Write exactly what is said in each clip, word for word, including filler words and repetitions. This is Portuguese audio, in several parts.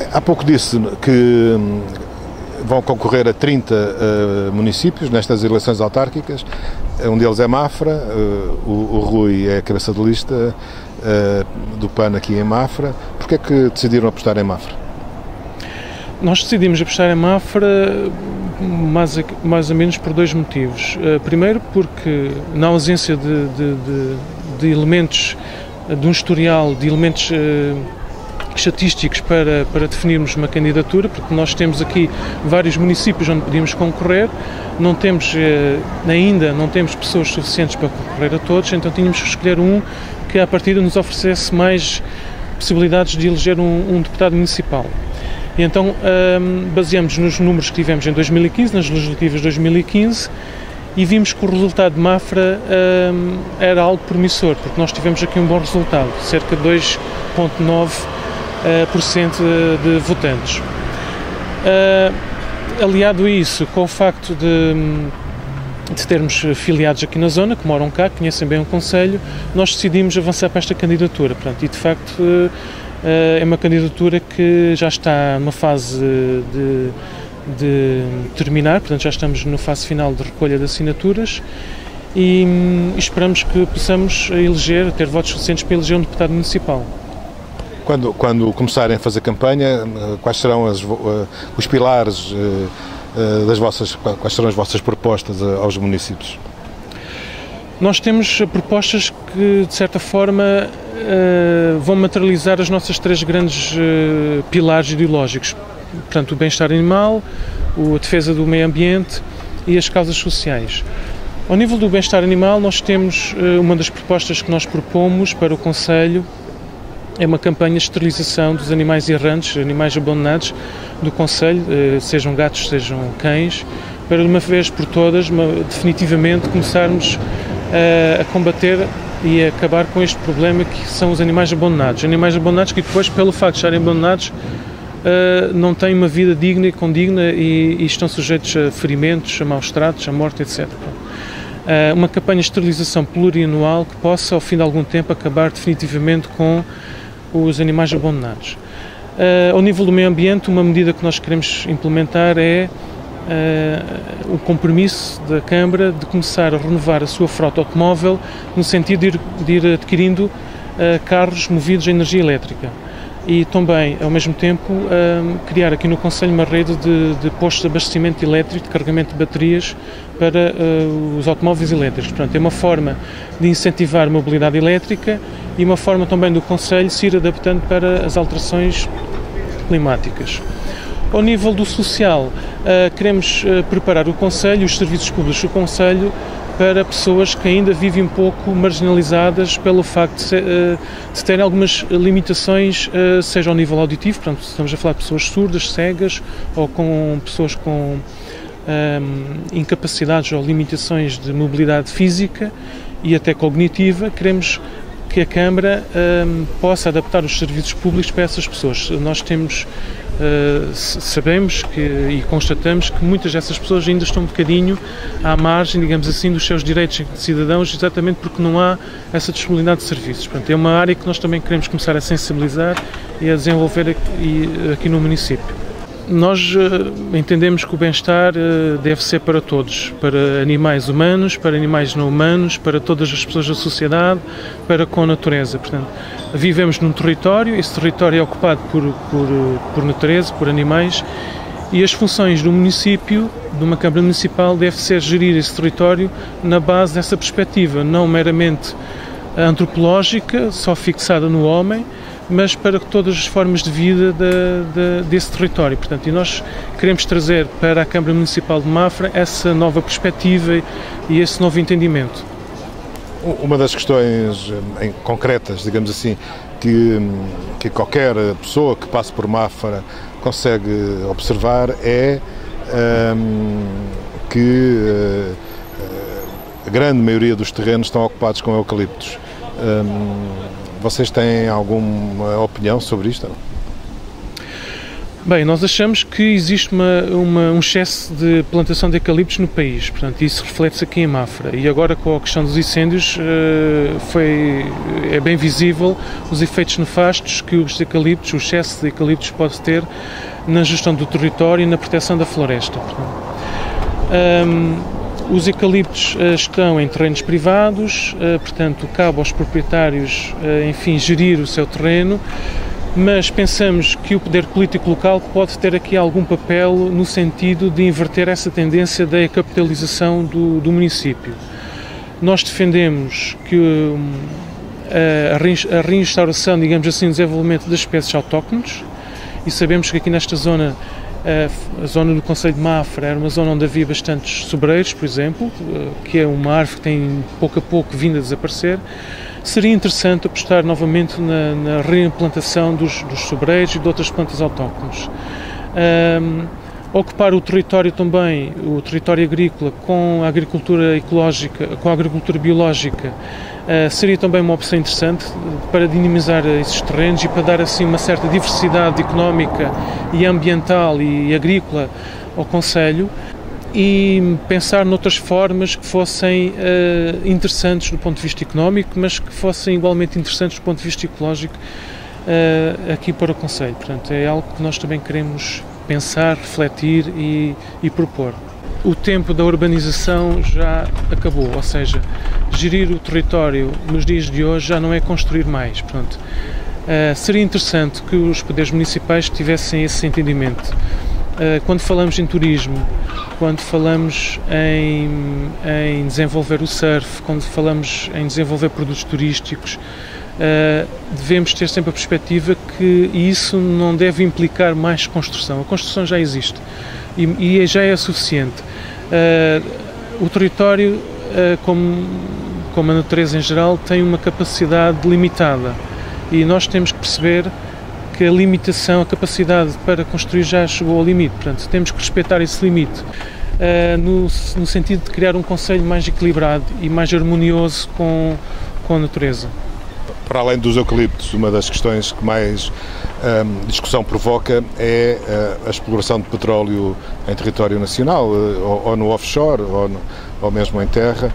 Há pouco disse que vão concorrer a trinta uh, municípios nestas eleições autárquicas. Um deles é Mafra, uh, o, o Rui é a cabeça de lista uh, do P A N aqui em Mafra. Porquê é que decidiram apostar em Mafra? Nós decidimos apostar em Mafra mais, mais ou menos por dois motivos. Uh, primeiro porque, na ausência de, de, de, de elementos, de um historial, de elementos uh, estatísticos para, para definirmos uma candidatura, porque nós temos aqui vários municípios onde podíamos concorrer, não temos, eh, ainda não temos pessoas suficientes para concorrer a todos, então tínhamos que escolher um que à partida nos oferecesse mais possibilidades de eleger um, um deputado municipal. E então um, baseamos nos números que tivemos em dois mil e quinze, nas legislativas de dois mil e quinze, e vimos que o resultado de Mafra um, era algo promissor, porque nós tivemos aqui um bom resultado, cerca de dois vírgula nove por cento de votantes. Uh, aliado a isso, com o facto de, de termos filiados aqui na zona, que moram cá, que conhecem bem o concelho, nós decidimos avançar para esta candidatura. Portanto, e de facto uh, é uma candidatura que já está numa fase de, de terminar, portanto já estamos na fase final de recolha de assinaturas e um, esperamos que possamos eleger, ter votos suficientes para eleger um deputado municipal. Quando, quando começarem a fazer campanha, quais serão as, os pilares das vossas, quais serão as vossas propostas aos municípios? Nós temos propostas que, de certa forma, vão materializar as nossas três grandes pilares ideológicos. Portanto, o bem-estar animal, a defesa do meio ambiente e as causas sociais. Ao nível do bem-estar animal, nós temos uma das propostas que nós propomos para o concelho, é uma campanha de esterilização dos animais errantes, animais abandonados do concelho, sejam gatos, sejam cães, para de uma vez por todas, uma, definitivamente, começarmos a, a combater e a acabar com este problema que são os animais abandonados. Animais abandonados que depois, pelo facto de estarem abandonados, não têm uma vida digna e condigna e, e estão sujeitos a ferimentos, a maus tratos, a morte, etcétera. Uma campanha de esterilização plurianual que possa, ao fim de algum tempo, acabar definitivamente com os animais abandonados. Uh, ao nível do meio ambiente, uma medida que nós queremos implementar é uh, o compromisso da Câmara de começar a renovar a sua frota automóvel no sentido de ir, de ir adquirindo uh, carros movidos a energia elétrica e também, ao mesmo tempo, uh, criar aqui no concelho uma rede de, de postos de abastecimento elétrico, de carregamento de baterias para uh, os automóveis elétricos. Portanto, é uma forma de incentivar a mobilidade elétrica e uma forma também do concelho se ir adaptando para as alterações climáticas. Ao nível do social, uh, queremos uh, preparar o concelho, os serviços públicos do concelho, para pessoas que ainda vivem um pouco marginalizadas pelo facto de, ser, uh, de terem algumas limitações, uh, seja ao nível auditivo, portanto estamos a falar de pessoas surdas, cegas, ou com pessoas com um, incapacidades ou limitações de mobilidade física e até cognitiva. Queremos que a Câmara um, possa adaptar os serviços públicos para essas pessoas. Nós temos, uh, sabemos que, e constatamos que muitas dessas pessoas ainda estão um bocadinho à margem, digamos assim, dos seus direitos de cidadãos, exatamente porque não há essa disponibilidade de serviços. Portanto, é uma área que nós também queremos começar a sensibilizar e a desenvolver aqui, aqui no município. Nós uh, entendemos que o bem-estar uh, deve ser para todos, para animais humanos, para animais não humanos, para todas as pessoas da sociedade, para com a natureza. Portanto, vivemos num território, esse território é ocupado por, por, por natureza, por animais, e as funções do município, de uma Câmara Municipal, deve ser gerir esse território na base dessa perspectiva, não meramente antropológica, só fixada no homem, mas para todas as formas de vida de, de, desse território. Portanto, e nós queremos trazer para a Câmara Municipal de Mafra essa nova perspectiva e esse novo entendimento. Uma das questões em, concretas, digamos assim, que, que qualquer pessoa que passe por Mafra consegue observar é um, que uh, a grande maioria dos terrenos estão ocupados com eucaliptos. Um, Vocês têm alguma opinião sobre isto? Bem, nós achamos que existe uma, uma, um excesso de plantação de eucaliptos no país, portanto isso reflete-se aqui em Mafra, e agora com a questão dos incêndios foi, é bem visível os efeitos nefastos que os eucaliptos, o excesso de eucaliptos pode ter na gestão do território e na proteção da floresta. Um, os eucaliptos uh, estão em terrenos privados, uh, portanto cabe aos proprietários, uh, enfim, gerir o seu terreno, mas pensamos que o poder político local pode ter aqui algum papel no sentido de inverter essa tendência da capitalização do, do município. Nós defendemos que um, a, a reinstauração, digamos assim, do desenvolvimento das espécies autóctones, e sabemos que aqui nesta zona, a, a zona do concelho de Mafra era uma zona onde havia bastantes sobreiros, por exemplo, que é uma árvore que tem pouco a pouco vindo a desaparecer. Seria interessante apostar novamente na, na reimplantação dos, dos sobreiros e de outras plantas autóctones. Um, ocupar o território também, o território agrícola, com a agricultura ecológica, com a agricultura biológica, uh, seria também uma opção interessante para dinamizar esses terrenos e para dar assim uma certa diversidade económica e ambiental e agrícola ao concelho. E pensar noutras formas que fossem uh, interessantes do ponto de vista económico, mas que fossem igualmente interessantes do ponto de vista ecológico uh, aqui para o concelho. Portanto, é algo que nós também queremos pensar, refletir e, e propor. O tempo da urbanização já acabou, ou seja, gerir o território nos dias de hoje já não é construir mais. Portanto, uh, seria interessante que os poderes municipais tivessem esse entendimento. Uh, quando falamos em turismo, quando falamos em, em desenvolver o surf, quando falamos em desenvolver produtos turísticos, uh, devemos ter sempre a perspectiva que isso não deve implicar mais construção. A construção já existe e, e já é suficiente. Uh, o território, uh, como, como a natureza em geral, tem uma capacidade limitada e nós temos que perceber que a limitação, a capacidade para construir já chegou ao limite, portanto temos que respeitar esse limite uh, no, no sentido de criar um concelho mais equilibrado e mais harmonioso com, com a natureza. Para além dos eucaliptos, uma das questões que mais um, discussão provoca é uh, a exploração de petróleo em território nacional, uh, ou, ou no offshore, ou, no, ou mesmo em terra.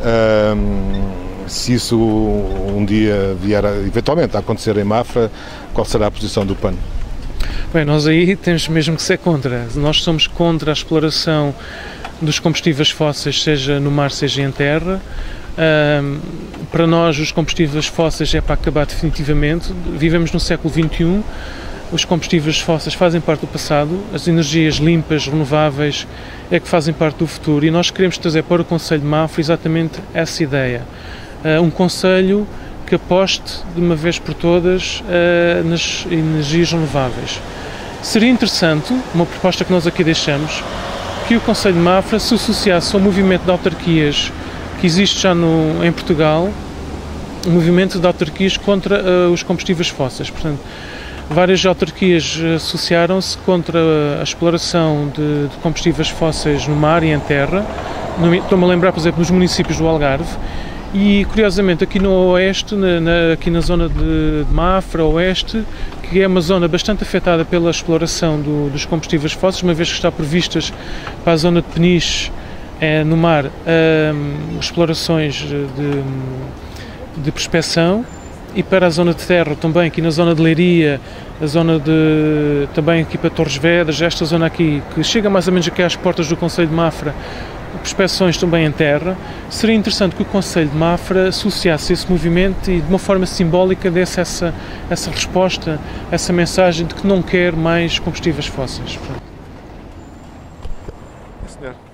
Um, se isso um dia vier a, eventualmente a acontecer em Mafra, qual será a posição do P A N? Bem, nós aí temos mesmo que ser contra. Nós somos contra a exploração dos combustíveis fósseis, seja no mar, seja em terra. Um, para nós os combustíveis fósseis é para acabar definitivamente. Vivemos no século vinte e um, os combustíveis fósseis fazem parte do passado, as energias limpas, renováveis é que fazem parte do futuro e nós queremos trazer para o concelho de Mafra exatamente essa ideia. Uh, um concelho que aposte de uma vez por todas uh, nas energias renováveis. Seria interessante, uma proposta que nós aqui deixamos, que o concelho de Mafra se associasse ao movimento de autarquias que existe já no, em Portugal, um movimento de autarquias contra uh, os combustíveis fósseis. Portanto, várias autarquias associaram-se contra a exploração de, de combustíveis fósseis no mar e em terra. Estou-me a lembrar, por exemplo, nos municípios do Algarve. E, curiosamente, aqui no Oeste, na, na, aqui na zona de, de Mafra, Oeste, que é uma zona bastante afetada pela exploração do, dos combustíveis fósseis, uma vez que está previstas para a zona de Peniche, é, no mar, um, explorações de, de prospecção, e para a zona de terra também, aqui na zona de Leiria, a zona de, também aqui para Torres Vedras, esta zona aqui, que chega mais ou menos aqui às portas do concelho de Mafra, prospeções também em terra. Seria interessante que o concelho de Mafra associasse esse movimento e de uma forma simbólica desse essa, essa resposta, essa mensagem de que não quer mais combustíveis fósseis. Senhor.